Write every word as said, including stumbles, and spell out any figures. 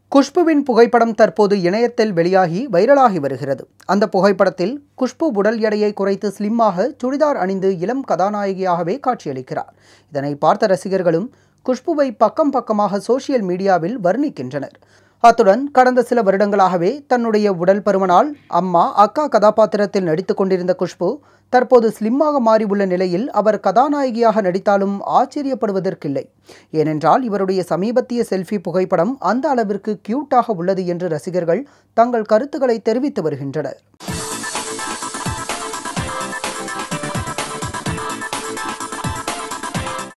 குஷ்புவின் புகைப்படம் தற்போது இணையத்தில் வெளியாகி வைரலாகி வருகிறது. அந்த புகைப்படத்தில் குஷ்பு உடல் எடையை குறைத்து ஸ்லிம்மாக சுடிதார் அணிந்து இளம் கதாநாயகியாகவே காட்சியளிக்கிறார். இதனை பார்த்த ரசிகர்களும் குஷ்புவை பக்கம் பக்கமாக சோசியல் மீடியாவில் வர்ணிக்கின்றனர். அத்துடன் கடந்த சில வருடங்களாகவே தன்னுடைய உடல் பருமனால் அம்மா, அக்கா கதாபாத்திரத்தில் நடித்துக் கொண்டிருந்த குஷ்பு தற்போது ஸ்லிம்மாக மாறியுள்ள நிலையில் அவர் கதாநாயகியாக நடித்தாலும் ஆச்சரியப்படுவதற்கில்லை. ஏனென்றால் இவருடைய சமீபத்திய செல்ஃபி புகைப்படம் அந்த அளவிற்கு கியூட்டாக உள்ளது என்று ரசிகர்கள் தங்கள் கருத்துக்களை தெரிவித்து வருகின்றனர்.